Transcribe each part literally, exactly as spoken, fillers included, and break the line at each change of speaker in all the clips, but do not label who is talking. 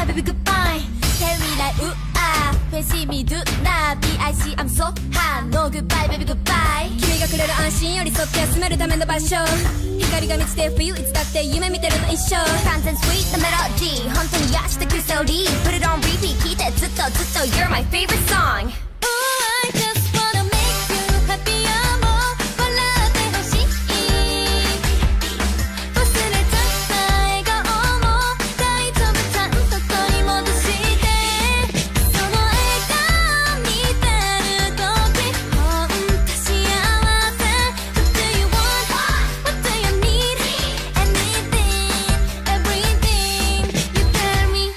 baby goodbye Tell me like ooh ah Fancy me doな ビーアイシーI'm so hot No goodbye baby goodbye 君がくれる安心寄り添って休めるための場所光が満ちて冬いつだって夢見てるの一生完全スイートなメロディー本当に癒してくストーリー Put it on repeat 聞いてずっとずっと You're my favorite song Ooh I just wanna make you happy もう笑ってほしい忘れちゃった笑顔も大丈夫ちゃんと取り戻してその笑顔見てる時ほんと幸せ What do you want? What do you need? Anything, everything You tell me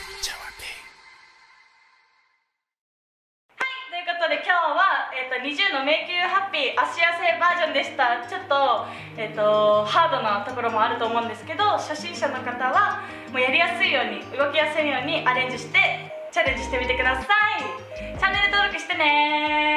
ということで今日は、えー、とにじゅうの迷宮ハッピー足痩せバージョンでした。ちょっと,、えー、とハードなところもあると思うんですけど初心者の方はもうやりやすいように動きやすいようにアレンジしてチャレンジしてみてください。チャンネル登録してね。